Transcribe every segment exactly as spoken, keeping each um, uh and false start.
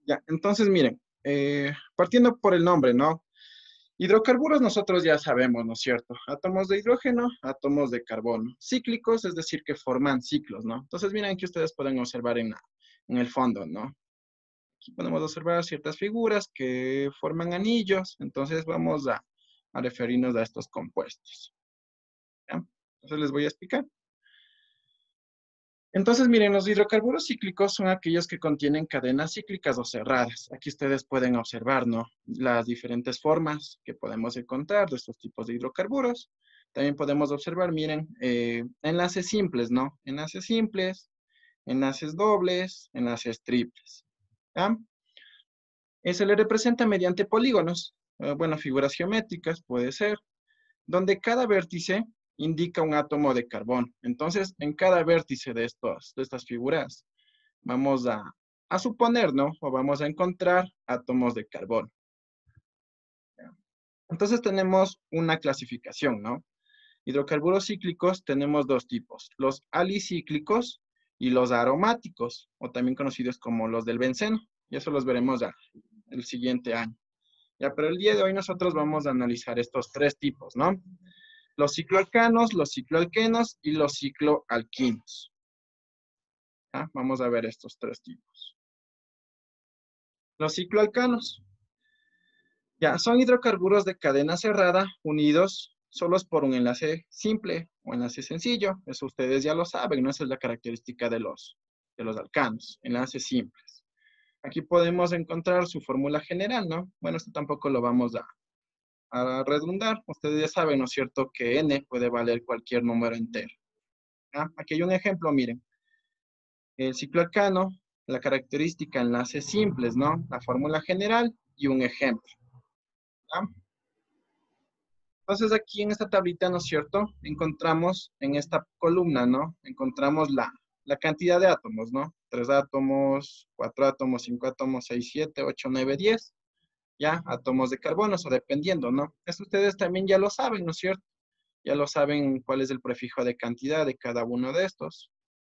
Ya, entonces miren, eh, partiendo por el nombre, ¿no? Hidrocarburos nosotros ya sabemos, ¿no es cierto? Átomos de hidrógeno, átomos de carbono. Cíclicos, es decir, que forman ciclos, ¿no? Entonces miren que ustedes pueden observar en, la- en el fondo, ¿no? Aquí podemos observar ciertas figuras que forman anillos, entonces vamos a, a referirnos a estos compuestos, ¿ya? Entonces les voy a explicar. Entonces, miren, los hidrocarburos cíclicos son aquellos que contienen cadenas cíclicas o cerradas. Aquí ustedes pueden observar, ¿no? Las diferentes formas que podemos encontrar de estos tipos de hidrocarburos. También podemos observar, miren, eh, enlaces simples, ¿no? Enlaces simples, enlaces dobles, enlaces triples. ¿Ya? Eh, se le representa mediante polígonos, eh, bueno, figuras geométricas puede ser, donde cada vértice indica un átomo de carbono. Entonces, en cada vértice de, estos, de estas figuras, vamos a, a suponer, ¿no? O vamos a encontrar átomos de carbono. Entonces tenemos una clasificación, ¿no? Hidrocarburos cíclicos tenemos dos tipos, los alicíclicos y los aromáticos, o también conocidos como los del benceno. Y eso los veremos ya el siguiente año. Ya, pero el día de hoy nosotros vamos a analizar estos tres tipos, ¿no? Los cicloalcanos, los cicloalquenos y los cicloalquinos. ¿Ya? Vamos a ver estos tres tipos. Los cicloalcanos. Ya, son hidrocarburos de cadena cerrada unidos solos por un enlace simple o enlace sencillo. Eso ustedes ya lo saben, ¿no? Esa es la característica de los, de los alcanos, enlaces simples. Aquí podemos encontrar su fórmula general, ¿no? Bueno, esto tampoco lo vamos a, a redundar. Ustedes ya saben, ¿no es cierto?, que N puede valer cualquier número entero. ¿Ya? Aquí hay un ejemplo, miren. El cicloalcano, la característica enlaces simples, ¿no? La fórmula general y un ejemplo. ¿Ya? Entonces aquí en esta tablita, ¿no es cierto? Encontramos en esta columna, ¿no? Encontramos la, la cantidad de átomos, ¿no? Tres átomos, cuatro átomos, cinco átomos, seis, siete, ocho, nueve, diez. ¿Ya? Átomos de carbono, o dependiendo, ¿no? Esto ustedes también ya lo saben, ¿no es cierto? Ya lo saben cuál es el prefijo de cantidad de cada uno de estos,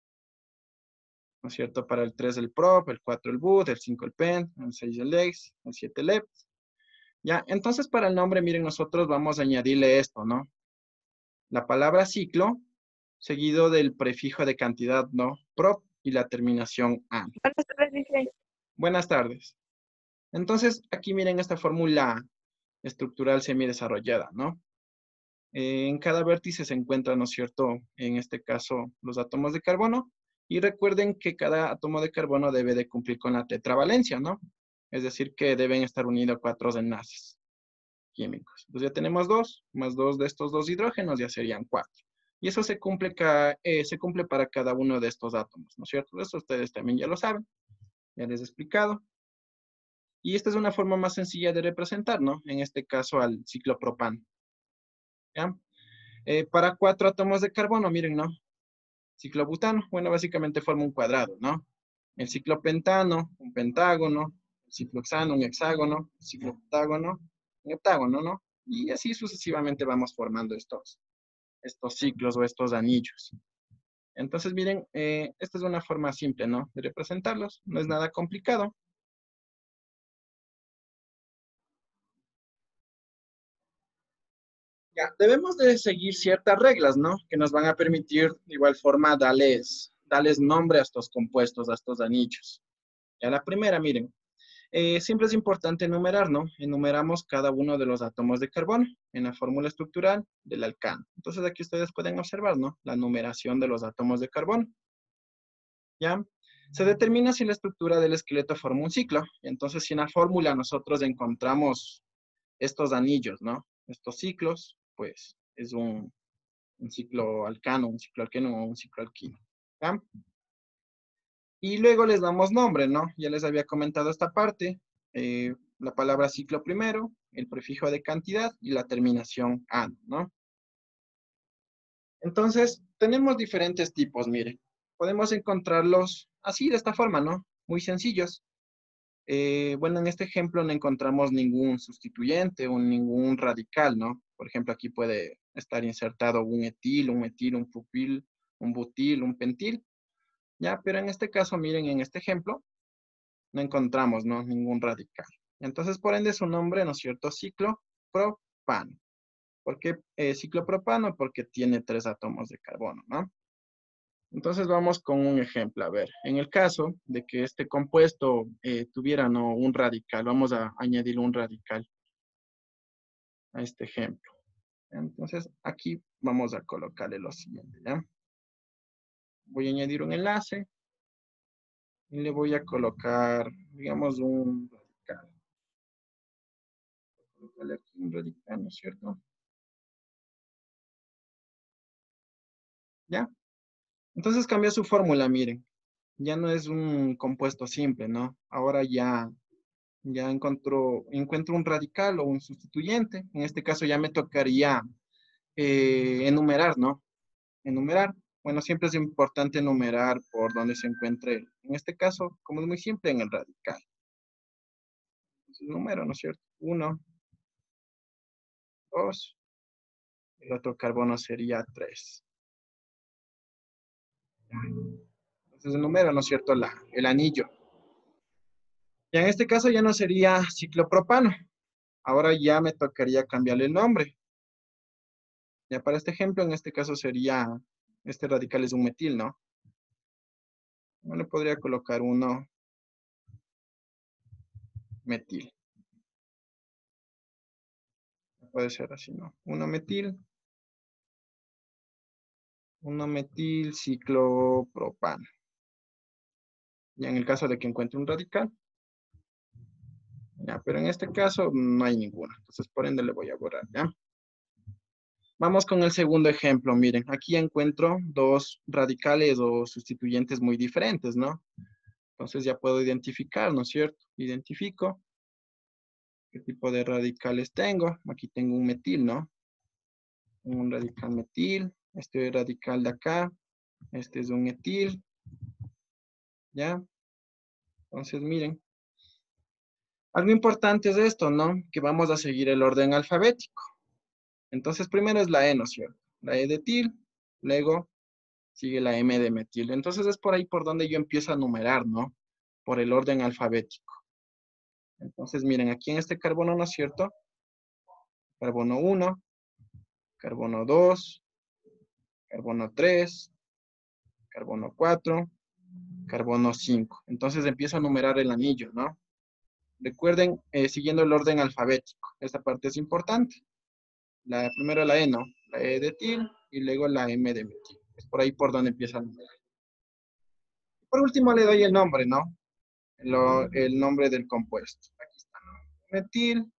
¿no es cierto? Para el tres el prop, el cuatro el boot, el cinco el pen, el seis el ex, el siete el ep. ¿Ya? Entonces para el nombre, miren, nosotros vamos a añadirle esto, ¿no? La palabra ciclo, seguido del prefijo de cantidad, ¿no? Prop y la terminación an. Buenas tardes, dice. Buenas tardes. Entonces, aquí miren esta fórmula estructural semi-desarrollada, ¿no? Eh, en cada vértice se encuentran, ¿no es cierto?, en este caso, los átomos de carbono. Y recuerden que cada átomo de carbono debe de cumplir con la tetravalencia, ¿no? Es decir, que deben estar unidos a cuatro enlaces químicos. Entonces ya tenemos dos, más dos de estos dos hidrógenos, ya serían cuatro. Y eso se cumple, ca eh, se cumple para cada uno de estos átomos, ¿no es cierto? Eso ustedes también ya lo saben, ya les he explicado. Y esta es una forma más sencilla de representar, ¿no? En este caso al ciclopropano, ¿ya? Eh, para cuatro átomos de carbono, miren, ¿no? Ciclobutano, bueno, básicamente forma un cuadrado, ¿no? El ciclopentano, un pentágono, el ciclohexano, un hexágono, el cicloheptágono, un heptágono, ¿no? Y así sucesivamente vamos formando estos, estos ciclos o estos anillos. Entonces, miren, eh, esta es una forma simple, ¿no? De representarlos, no es nada complicado. Ya, debemos de seguir ciertas reglas, ¿no? Que nos van a permitir, de igual forma, darles, darles nombre a estos compuestos, a estos anillos. Ya la primera, miren, eh, siempre es importante enumerar, ¿no? Enumeramos cada uno de los átomos de carbono en la fórmula estructural del alcano. Entonces aquí ustedes pueden observar, ¿no? La numeración de los átomos de carbono. ¿Ya? Se determina si la estructura del esqueleto forma un ciclo. Entonces, si en la fórmula nosotros encontramos estos anillos, ¿no? Estos ciclos, pues es un, un ciclo alcano, un ciclo alqueno o un ciclo alquino. ¿Ya? Y luego les damos nombre, ¿no? Ya les había comentado esta parte. Eh, la palabra ciclo primero, el prefijo de cantidad y la terminación an, ¿no? Entonces, tenemos diferentes tipos, miren. Podemos encontrarlos así, de esta forma, ¿no? Muy sencillos. Eh, bueno, en este ejemplo no encontramos ningún sustituyente o ningún radical, ¿no? Por ejemplo, aquí puede estar insertado un etil, un metil, un propil, un butil, un pentil, ¿ya? Pero en este caso, miren, en este ejemplo, no encontramos, ¿no? Ningún radical. Entonces, por ende, su nombre, ¿no es cierto? Ciclopropano. ¿Por qué eh, ciclopropano? Porque tiene tres átomos de carbono, ¿no? Entonces vamos con un ejemplo. A ver, en el caso de que este compuesto eh, tuviera, ¿no? Un radical, vamos a añadir un radical a este ejemplo. Entonces, aquí vamos a colocarle lo siguiente, ¿ya? Voy a añadir un enlace y le voy a colocar, digamos, un radical. Colocarle aquí un radical, ¿no es cierto? ¿Ya? Entonces cambió su fórmula, miren. Ya no es un compuesto simple, ¿no? Ahora ya, ya encontró, encuentro un radical o un sustituyente. En este caso ya me tocaría eh, enumerar, ¿no? Enumerar. Bueno, siempre es importante enumerar por donde se encuentre. En este caso, como es muy simple, en el radical. Entonces, número, ¿no es cierto? Uno, dos, el otro carbono sería tres. Entonces, el número, ¿no es cierto? La, el anillo. Y en este caso ya no sería ciclopropano. Ahora ya me tocaría cambiarle el nombre. Ya para este ejemplo, en este caso sería, este radical es un metil, ¿no? No le podría colocar uno metil. Puede ser así, ¿no? uno metil, uno metil ciclopropano. Y en el caso de que encuentre un radical, ya, pero en este caso no hay ninguno. Entonces, por ende, le voy a borrar, ¿ya? Vamos con el segundo ejemplo. Miren, aquí encuentro dos radicales o sustituyentes muy diferentes, ¿no? Entonces ya puedo identificar, ¿no es cierto? Identifico qué tipo de radicales tengo. Aquí tengo un metil, ¿no? Un radical metil. Este radical de acá. Este es un etil. ¿Ya? Entonces, miren. Algo importante es esto, ¿no? Que vamos a seguir el orden alfabético. Entonces, primero es la E, ¿no es cierto? La E de etil. Luego sigue la M de metil. Entonces, es por ahí por donde yo empiezo a numerar, ¿no? Por el orden alfabético. Entonces, miren, aquí en este carbono, ¿no es cierto? Carbono uno, carbono dos, carbono tres, carbono cuatro, carbono cinco. Entonces empiezo a numerar el anillo, ¿no? Recuerden, eh, siguiendo el orden alfabético. Esta parte es importante. La, primero la E, ¿no? La E de etil y luego la M de metil. Es por ahí por donde empieza a numerar. Por último le doy el nombre, ¿no? Lo, el nombre del compuesto. Aquí está, ¿no? Metil,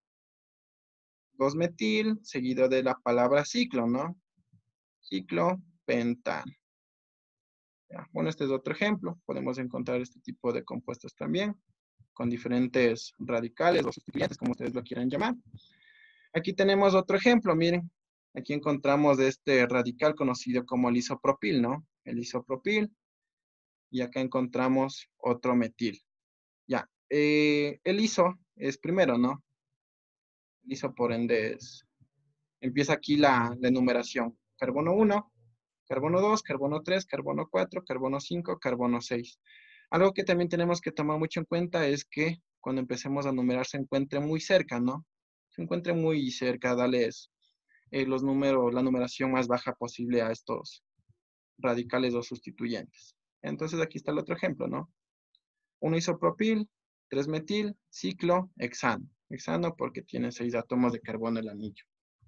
dos metil, seguido de la palabra ciclo, ¿no? Ciclo, pentano. Ya. Bueno, este es otro ejemplo. Podemos encontrar este tipo de compuestos también, con diferentes radicales o sustituyentes, como ustedes lo quieran llamar. Aquí tenemos otro ejemplo, miren. Aquí encontramos este radical conocido como el isopropil, ¿no? El isopropil. Y acá encontramos otro metil. Ya. Eh, el iso es primero, ¿no? El iso, por ende, es... Empieza aquí la, la enumeración. Carbono uno, carbono dos, carbono tres, carbono cuatro, carbono cinco, carbono seis. Algo que también tenemos que tomar mucho en cuenta es que cuando empecemos a numerar se encuentre muy cerca, ¿no? Se encuentre muy cerca, darles eh, los números, la numeración más baja posible a estos radicales o sustituyentes. Entonces aquí está el otro ejemplo, ¿no? uno isopropil, tres metil, ciclo, hexano. Hexano porque tiene seis átomos de carbono el anillo.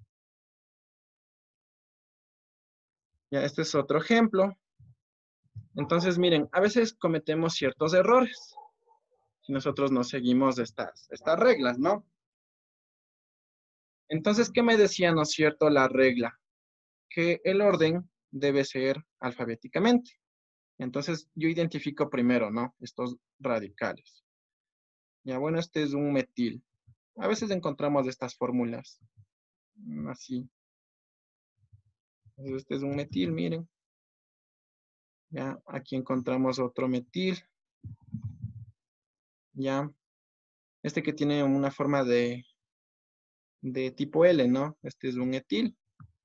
Ya, este es otro ejemplo. Entonces, miren, a veces cometemos ciertos errores si nosotros no seguimos estas, estas reglas, ¿no? Entonces, ¿qué me decía, no es cierto, la regla? Que el orden debe ser alfabéticamente. Entonces, yo identifico primero, ¿no? Estos radicales. Ya, bueno, este es un metil. A veces encontramos estas fórmulas mm, así. Entonces, este es un metil, miren. Ya, aquí encontramos otro metil. Ya, este que tiene una forma de, de tipo L, ¿no? Este es un etil.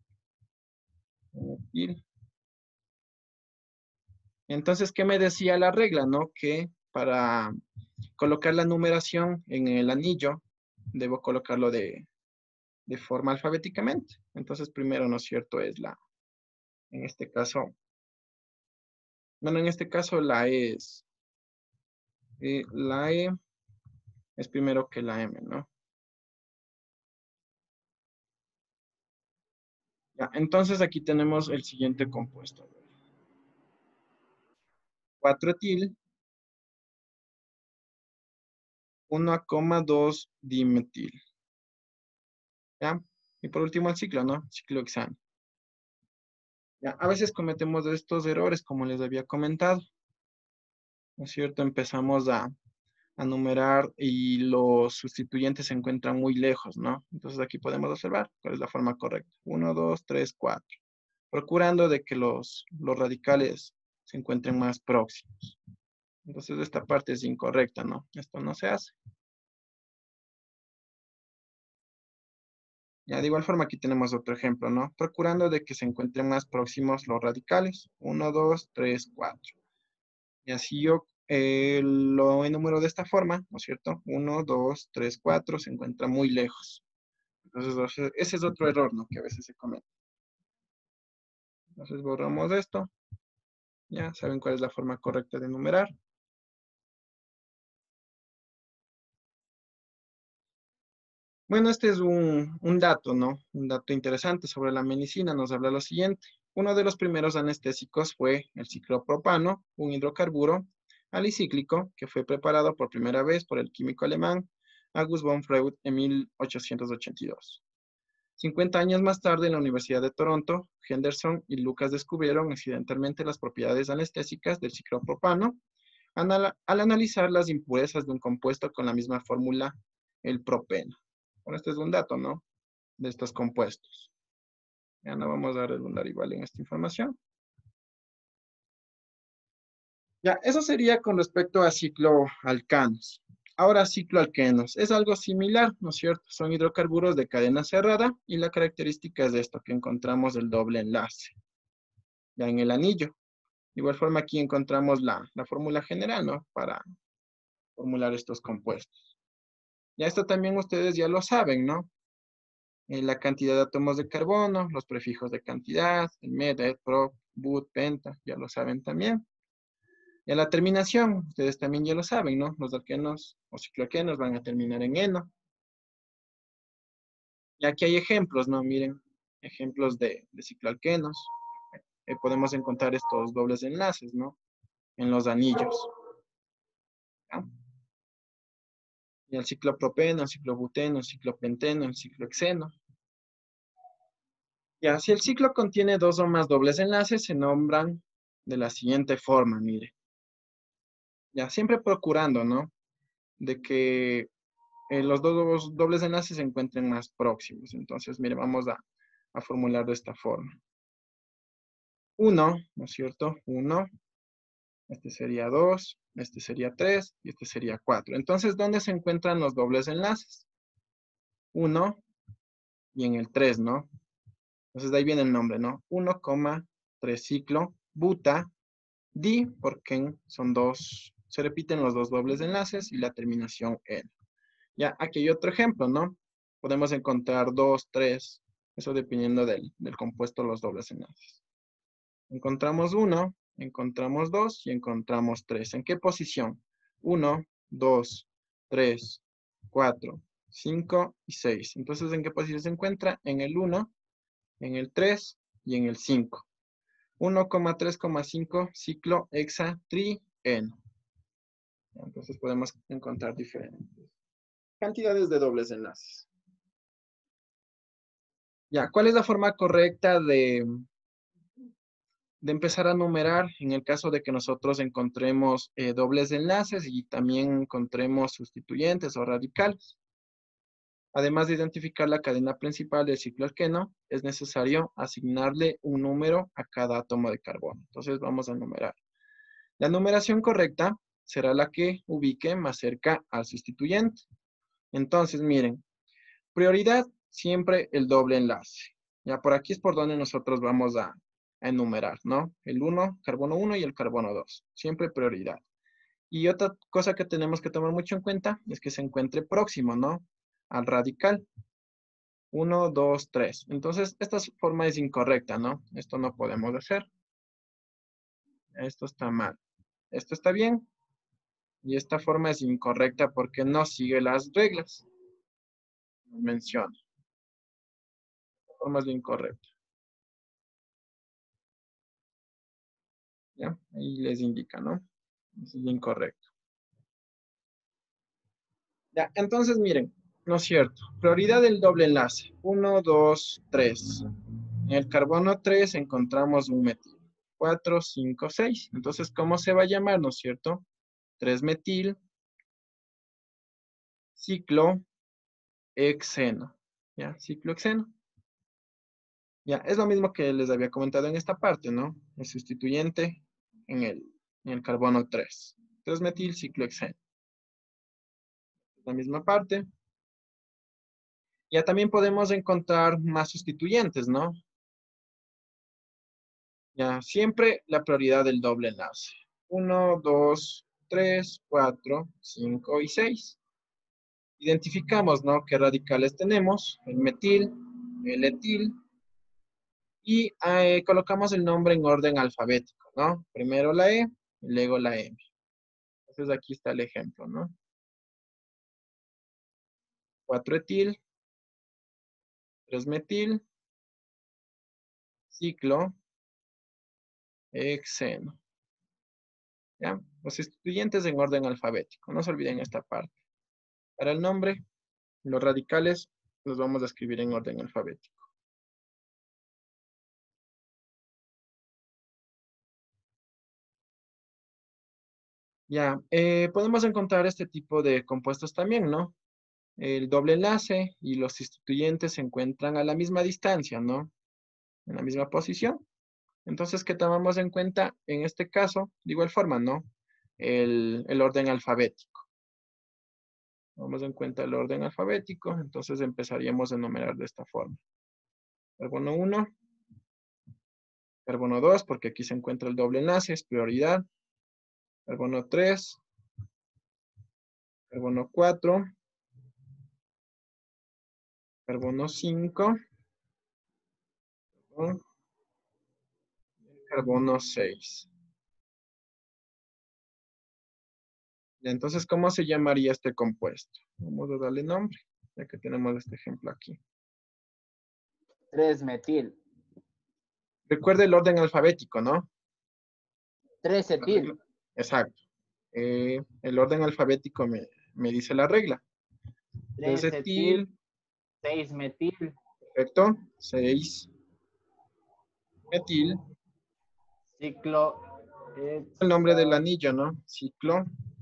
Un etil. Entonces, ¿qué me decía la regla, no? Que para colocar la numeración en el anillo, debo colocarlo de, de forma alfabéticamente. Entonces, primero, ¿no es cierto? Es la, en este caso, bueno, en este caso la E es, eh, la E es primero que la M, ¿no? Ya, entonces aquí tenemos el siguiente compuesto. cuatro etil, uno coma dos dimetil. ¿Ya? Y por último el ciclo, ¿no? Ciclohexano. Ya, a veces cometemos estos errores, como les había comentado, ¿no es cierto? Empezamos a, a numerar y los sustituyentes se encuentran muy lejos, ¿no? Entonces aquí podemos observar cuál es la forma correcta. uno, dos, tres, cuatro. Procurando de que los, los radicales se encuentren más próximos. Entonces esta parte es incorrecta, ¿no? Esto no se hace. Ya, de igual forma aquí tenemos otro ejemplo, ¿no? Procurando de que se encuentren más próximos los radicales. uno, dos, tres, cuatro. Y así yo eh, lo enumero de esta forma, ¿no es cierto? uno, dos, tres, cuatro, se encuentra muy lejos. Entonces, ese es otro error, ¿no? Que a veces se comete. Entonces, borramos esto. Ya saben cuál es la forma correcta de enumerar. Bueno, este es un, un dato, ¿no? Un dato interesante sobre la medicina. Nos habla lo siguiente. Uno de los primeros anestésicos fue el ciclopropano, un hidrocarburo alicíclico que fue preparado por primera vez por el químico alemán August von Freud en mil ochocientos ochenta y dos. cincuenta años más tarde, en la Universidad de Toronto, Henderson y Lucas descubrieron accidentalmente las propiedades anestésicas del ciclopropano al, al analizar las impurezas de un compuesto con la misma fórmula, el propeno. Bueno, este es un dato, ¿no? De estos compuestos. Ya no vamos a redundar igual en esta información. Ya, eso sería con respecto a cicloalcanos. Ahora cicloalquenos. Es algo similar, ¿no es cierto? Son hidrocarburos de cadena cerrada y la característica es de esto, que encontramos el doble enlace, ya en el anillo. De igual forma aquí encontramos la, la fórmula general, ¿no? Para formular estos compuestos. Ya esto también ustedes ya lo saben, ¿no? Eh, la cantidad de átomos de carbono, los prefijos de cantidad, el meta, el prop, but, penta, ya lo saben también. Y a la terminación, ustedes también ya lo saben, ¿no? Los alquenos o cicloalquenos van a terminar en eno. Y aquí hay ejemplos, ¿no? Miren, ejemplos de, de cicloalquenos. Eh, podemos encontrar estos dobles enlaces, ¿no? En los anillos. ¿Ya? Y el ciclopropeno, el ciclobuteno, el ciclopenteno, el ciclohexeno. Ya, si el ciclo contiene dos o más dobles enlaces, se nombran de la siguiente forma, mire. Ya, siempre procurando, ¿no? De que eh, los dos dobles enlaces se encuentren más próximos. Entonces, mire, vamos a, a formular de esta forma. Uno, ¿no es cierto? Uno, este sería dos, este sería tres y este sería cuatro. Entonces, ¿dónde se encuentran los dobles enlaces? Uno y en el tres, ¿no? Entonces, de ahí viene el nombre, ¿no? uno, tres ciclo, buta, di, porque son dos, se repiten los dos dobles enlaces y la terminación en. Ya, aquí hay otro ejemplo, ¿no? Podemos encontrar dos, tres, eso dependiendo del, del compuesto, los dobles enlaces. Encontramos uno, encontramos dos y encontramos tres. ¿En qué posición? uno, dos, tres, cuatro, cinco y seis. Entonces, ¿en qué posición se encuentra? En el uno, en el tres y en el cinco. uno, tres, cinco ciclo hexa tri eno. Entonces podemos encontrar diferentes cantidades de dobles enlaces. Ya, ¿cuál es la forma correcta de, de empezar a numerar en el caso de que nosotros encontremos eh, dobles enlaces y también encontremos sustituyentes o radicales? Además de identificar la cadena principal del ciclo alqueno, es necesario asignarle un número a cada átomo de carbono. Entonces vamos a numerar. La numeración correcta será la que ubique más cerca al sustituyente. Entonces, miren, prioridad siempre el doble enlace. Ya por aquí es por donde nosotros vamos a, a enumerar, ¿no? El uno, carbono uno y el carbono dos. Siempre prioridad. Y otra cosa que tenemos que tomar mucho en cuenta es que se encuentre próximo, ¿no? Al radical. uno, dos, tres. Entonces, esta forma es incorrecta, ¿no? Esto no podemos hacer. Esto está mal. Esto está bien. Y esta forma es incorrecta porque no sigue las reglas. Menciona. Esta forma es la incorrecta. ¿Ya? Ahí les indica, ¿no? Eso es lo incorrecto. Ya, entonces miren, no es cierto. Prioridad del doble enlace. uno, dos, tres. En el carbono tres encontramos un metil. cuatro, cinco, seis. Entonces, ¿cómo se va a llamar, no es cierto? tres metil ciclohexeno. ¿Ya? Ciclohexeno. Ya, es lo mismo que les había comentado en esta parte, ¿no? El sustituyente en el, en el carbono tres. tres metil ciclohexeno. La misma parte. Ya también podemos encontrar más sustituyentes, ¿no? Ya, siempre la prioridad del doble enlace. uno, dos, tres, cuatro, cinco y seis. Identificamos, ¿no? ¿Qué radicales tenemos? El metil, el etil. Y eh, colocamos el nombre en orden alfabético, ¿no? Primero la E y luego la M. Entonces aquí está el ejemplo, ¿no? cuatro etil, tres metil, ciclo, hexeno. ¿Ya? Los sustituyentes en orden alfabético. No se olviden esta parte. Para el nombre, los radicales los vamos a escribir en orden alfabético. Ya, eh, podemos encontrar este tipo de compuestos también, ¿no? El doble enlace y los sustituyentes se encuentran a la misma distancia, ¿no? En la misma posición. Entonces, ¿qué tomamos en cuenta en este caso? De igual forma, ¿no? El, el orden alfabético. Tomamos en cuenta el orden alfabético, entonces empezaríamos a enumerar de esta forma. Carbono uno, carbono dos, porque aquí se encuentra el doble enlace, es prioridad. Carbono tres, carbono cuatro, carbono cinco, ¿no? Carbono seis. Entonces, ¿cómo se llamaría este compuesto? Vamos a darle nombre, ya que tenemos este ejemplo aquí. tres metil. Recuerde el orden alfabético, ¿no? tres etil. Exacto. Eh, el orden alfabético me, me dice la regla. tres tres etil. etil. seis metil. Perfecto. seis metil. Ciclo. El nombre del anillo, ¿no? Ciclo.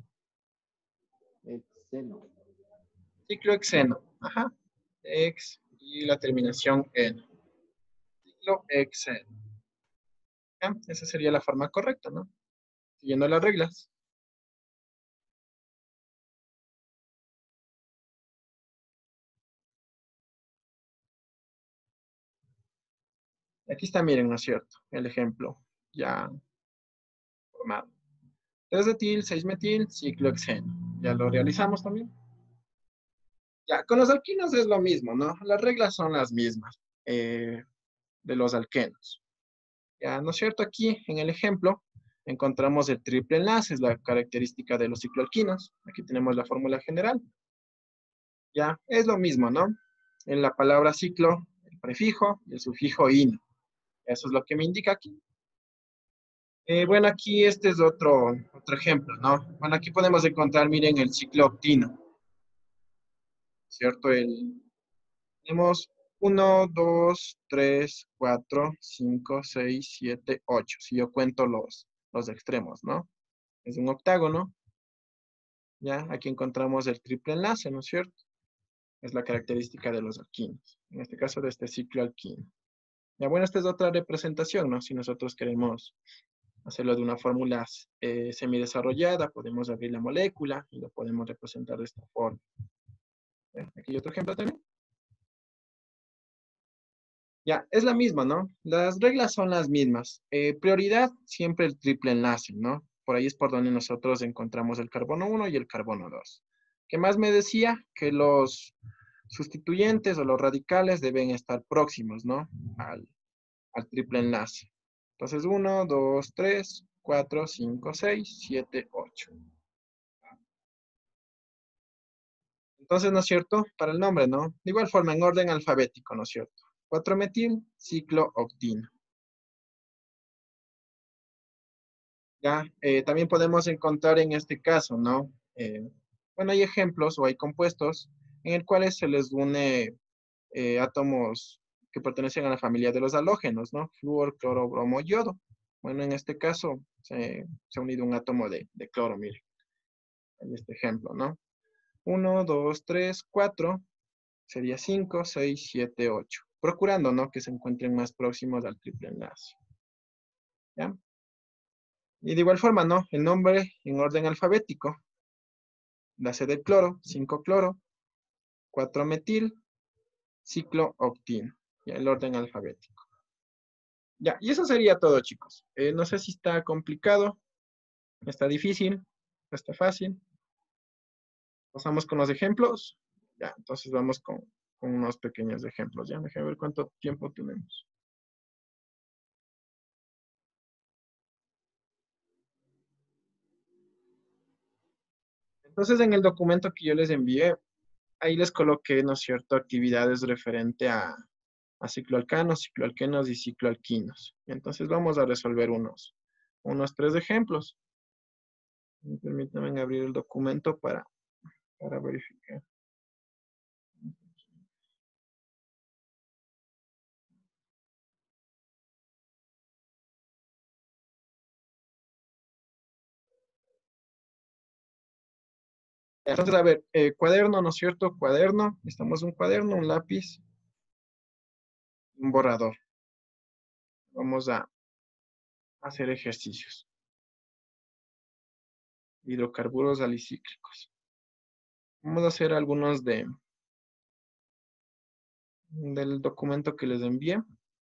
Hexeno. Ciclohexeno. Ajá. Ex y la terminación en. Ciclohexeno. ¿Ya? Esa sería la forma correcta, ¿no? Siguiendo las reglas. Aquí está, miren, ¿no es cierto? El ejemplo ya formado. tres etil, seis metil, ciclohexeno. Ya lo realizamos también. Ya, con los alquinos es lo mismo, ¿no? Las reglas son las mismas eh, de los alquenos. Ya, ¿no es cierto? Aquí en el ejemplo encontramos el triple enlace, es la característica de los cicloalquinos. Aquí tenemos la fórmula general. Ya, es lo mismo, ¿no? En la palabra ciclo, el prefijo y el sufijo ino. Eso es lo que me indica aquí. Eh, bueno, aquí este es otro, otro ejemplo, ¿no? Bueno, aquí podemos encontrar, miren, el ciclo octino. ¿Cierto? El, tenemos uno, dos, tres, cuatro, cinco, seis, siete, ocho. Si yo cuento los, los extremos, ¿no? Es un octágono. Ya, aquí encontramos el triple enlace, ¿no es cierto? Es la característica de los alquinos. En este caso, de este ciclo alquino. Ya, bueno, esta es otra representación, ¿no? Si nosotros queremos hacerlo de una fórmula eh, semidesarrollada, podemos abrir la molécula y lo podemos representar de esta forma. ¿Eh? Aquí hay otro ejemplo también. Ya, es la misma, ¿no? Las reglas son las mismas. Eh, prioridad, siempre el triple enlace, ¿no? por ahí es por donde nosotros encontramos el carbono uno y el carbono dos. ¿Qué más me decía? Que los sustituyentes o los radicales deben estar próximos, ¿no? Al, al triple enlace. Entonces, uno, dos, tres, cuatro, cinco, seis, siete, ocho. Entonces, ¿no es cierto? Para el nombre, ¿no? De igual forma, en orden alfabético, ¿no es cierto? cuatro metil ciclooctino. Ya, eh, también podemos encontrar en este caso, ¿no? Eh, bueno, hay ejemplos o hay compuestos en el cuales se les une eh, átomos que pertenecen a la familia de los halógenos, ¿no? Flúor, cloro, bromo, yodo. Bueno, en este caso se, se ha unido un átomo de, de cloro, mire. En este ejemplo, ¿no? uno, dos, tres, cuatro, sería cinco, seis, siete, ocho. Procurando, ¿no? Que se encuentren más próximos al triple enlace. ¿Ya? Y de igual forma, ¿no? El nombre en orden alfabético. La C del cloro, cinco cloro, cuatro metil, ciclooctino. Ya, el orden alfabético. Ya, y eso sería todo, chicos. Eh, no sé si está complicado, está difícil, está fácil. Pasamos con los ejemplos. Ya, entonces vamos con, con unos pequeños ejemplos. Ya, déjame ver cuánto tiempo tenemos. Entonces, en el documento que yo les envié, ahí les coloqué, ¿no es cierto?, actividades referente a, a cicloalcanos, cicloalquenos y cicloalquinos. Entonces, vamos a resolver unos, unos tres ejemplos. Permítanme abrir el documento para, para verificar. Entonces, a ver, eh, cuaderno, ¿no es cierto? Cuaderno, necesitamos un cuaderno, un lápiz, un borrador. Vamos a hacer ejercicios. Hidrocarburos alicíclicos. Vamos a hacer algunos de, del documento que les envié.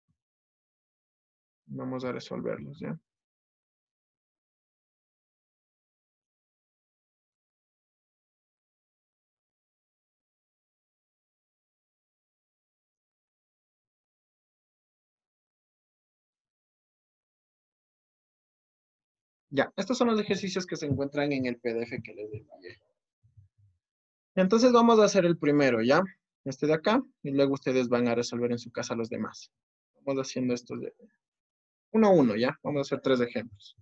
Vamos a resolverlos, ¿ya? Ya, estos son los ejercicios que se encuentran en el P D F que les envié. Entonces vamos a hacer el primero, ¿ya? Este de acá, y luego ustedes van a resolver en su casa los demás. Vamos haciendo estos de uno a uno, ¿ya? Vamos a hacer tres ejemplos.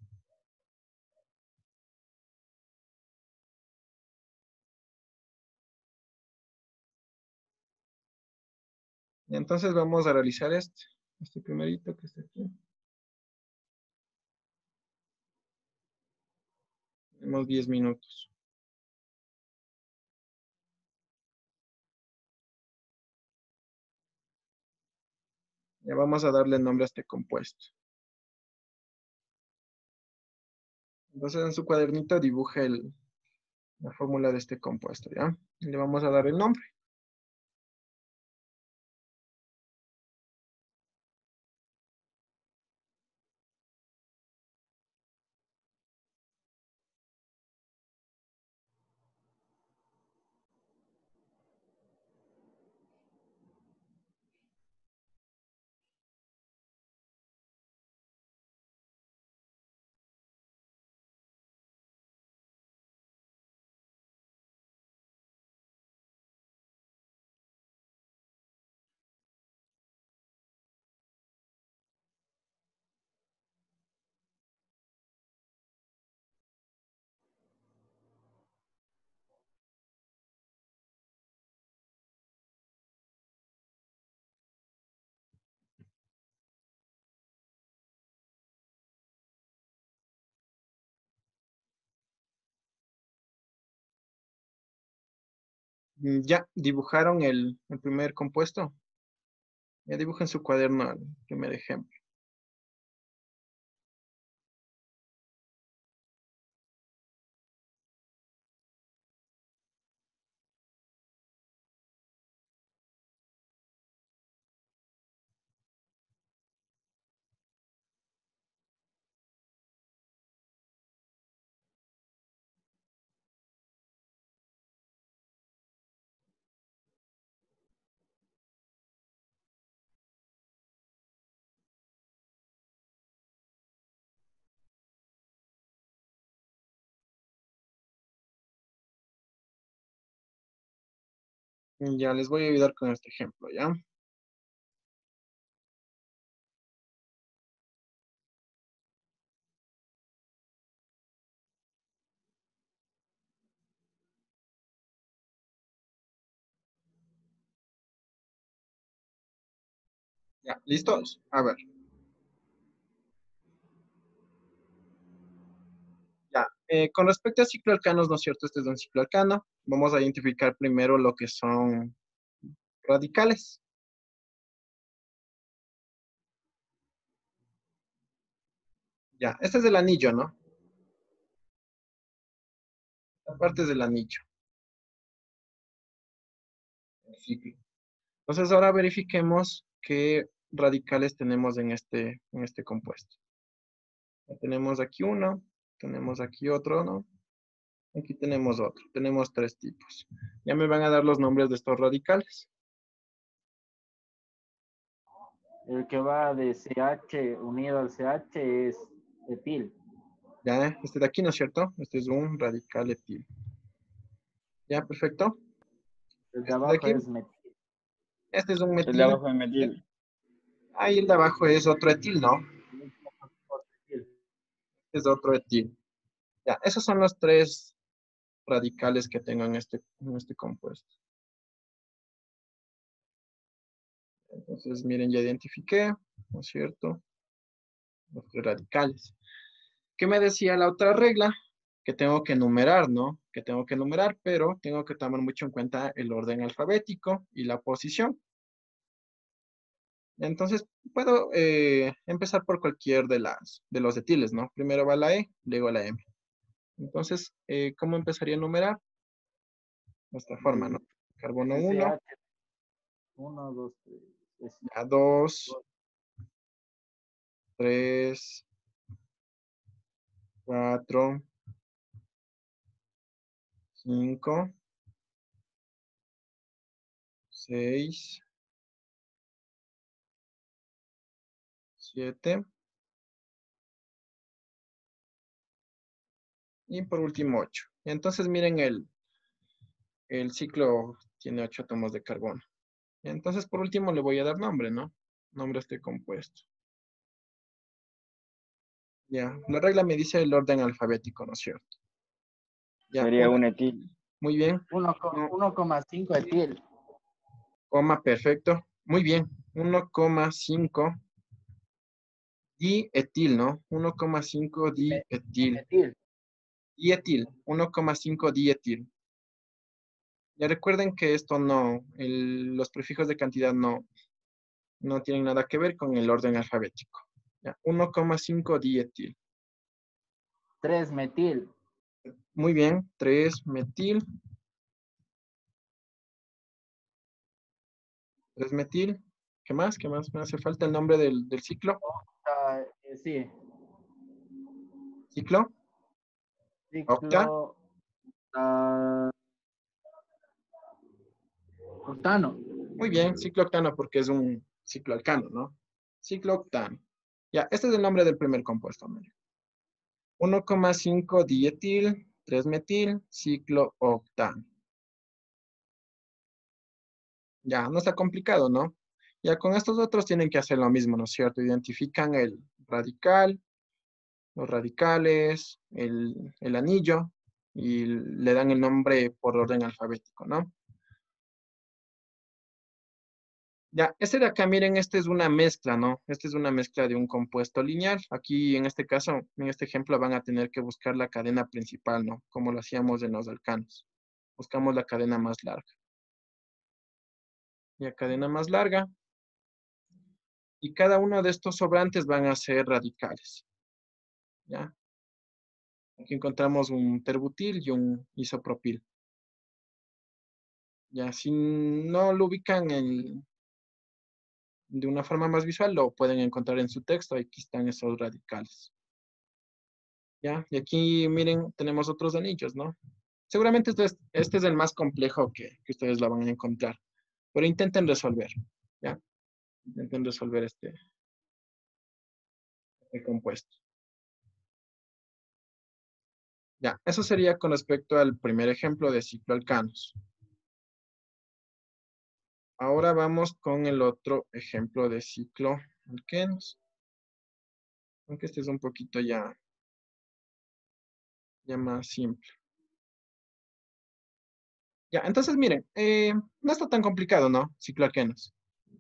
Y entonces vamos a realizar este, este primerito que está aquí. Tenemos diez minutos. Ya vamos a darle nombre a este compuesto. Entonces en su cuadernito dibuje el, la fórmula de este compuesto, ¿ya? Y le vamos a dar el nombre. Mm, Ya dibujaron el, el primer compuesto. Ya dibujen su cuaderno el primer ejemplo. Ya les voy a ayudar con este ejemplo, ¿ya? Ya, ¿listos? A ver, ya. Eh, con respecto a cicloalcanos, ¿no es cierto? Este es un cicloalcano. Vamos a identificar primero lo que son radicales. Ya, este es el anillo, ¿no? Esta parte es del anillo, el ciclo. Entonces ahora verifiquemos qué radicales tenemos en este, en este compuesto. Ya tenemos aquí uno, tenemos aquí otro, ¿no? Aquí tenemos otro. Tenemos tres tipos. Ya me van a dar los nombres de estos radicales. El que va de C H unido al C H es etil. Ya, este de aquí, ¿no es cierto? Este es un radical etil. Ya, perfecto. El de Este de abajo aquí, es metil. este es un El de metil. abajo de metil. Ahí el de abajo es otro etil, ¿no? Etil. Es otro etil. Ya, esos son los tres radicales que tengo en este, en este compuesto. Entonces, miren, ya identifiqué, ¿no es cierto? Los tres radicales. ¿Qué me decía la otra regla? Que tengo que numerar, ¿no? Que tengo que numerar, pero tengo que tomar mucho en cuenta el orden alfabético y la posición. Entonces, puedo eh, empezar por cualquier de las de los etiles, ¿no? Primero va la E, luego la M. Entonces, eh, ¿cómo empezaría a numerar? De esta forma, ¿no? Carbono El uno, C H uno, dos, tres. Es ya dos, tres, cuatro, cinco, seis, siete y por último ocho. Entonces, miren, el, el ciclo tiene ocho átomos de carbono. Entonces, por último, le voy a dar nombre, ¿no? Nombre a este compuesto. Ya, la regla me dice el orden alfabético, ¿no es cierto? Ya, Sería una, un etil. muy bien. No, uno coma cinco etil. coma, perfecto. Muy bien. uno coma cinco dietil, ¿no? uno coma cinco dietil. Metil. Dietil, uno coma cinco dietil. Ya recuerden que esto no, el- los prefijos de cantidad no, no tienen nada que ver con el orden alfabético. Ya, uno coma cinco dietil. tres metil. Muy bien, tres metil. tres metil. ¿Qué más? ¿Qué más me hace falta el nombre del, del ciclo? Ah, eh, sí. ¿Ciclo? ¿Octa? Ciclo. ah, octano. Muy bien, ciclo octano porque es un ciclo alcano, ¿no? Ciclo octano. Ya, este es el nombre del primer compuesto, Amelia. uno coma cinco dietil, tres metil, ciclo octano. Ya, no está complicado, ¿no? Ya con estos otros tienen que hacer lo mismo, ¿no es cierto? Identifican el radical, los radicales, el, el anillo y le dan el nombre por orden alfabético, ¿no? Ya, este de acá, miren, este es una mezcla, ¿no? Este es una mezcla de un compuesto lineal. Aquí, en este caso, en este ejemplo, van a tener que buscar la cadena principal, ¿no? Como lo hacíamos en los alcanos. Buscamos la cadena más larga. La cadena más larga. Y cada uno de estos sobrantes van a ser radicales, ¿ya? Aquí encontramos un terbutil y un isopropil. Ya, si no lo ubican en- de una forma más visual, lo pueden encontrar en su texto. Aquí están esos radicales. ¿Ya? Y aquí, miren, tenemos otros anillos, ¿no? Seguramente este es, este es el más complejo que, que ustedes lo van a encontrar, pero intenten resolver, ¿ya? Intenten resolver este, este compuesto. Ya, eso sería con respecto al primer ejemplo de cicloalcanos. Ahora vamos con el otro ejemplo de ciclo alquenos. Aunque este es un poquito ya, ya más simple. Ya, entonces miren, eh, no está tan complicado, ¿no? Ciclo alquenos.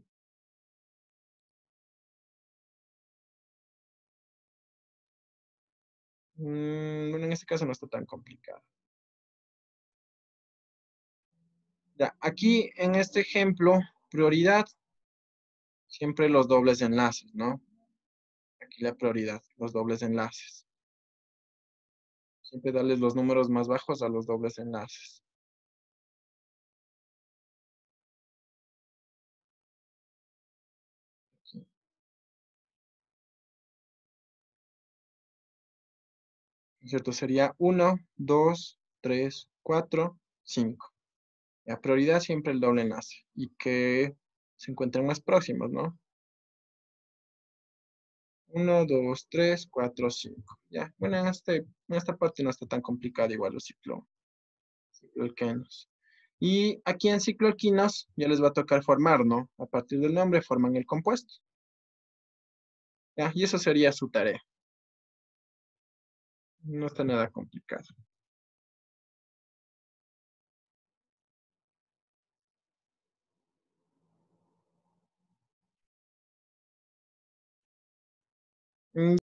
Mm, bueno, en este caso no está tan complicado. Ya, aquí en este ejemplo, prioridad, siempre los dobles enlaces, ¿no? Aquí la prioridad, los dobles enlaces. Siempre darles los números más bajos a los dobles enlaces. Aquí, ¿cierto? Sería uno, dos, tres, cuatro, cinco. La prioridad siempre el doble enlace y que se encuentren más próximos, ¿no? Uno, dos, tres, cuatro, cinco. Ya, bueno, en, este, en esta parte no está tan complicado igual los ciclo, cicloalquenos. Y aquí en cicloalquinos ya les va a tocar formar, ¿no? A partir del nombre forman el compuesto. Ya, y eso sería su tarea. No está nada complicado. Mm,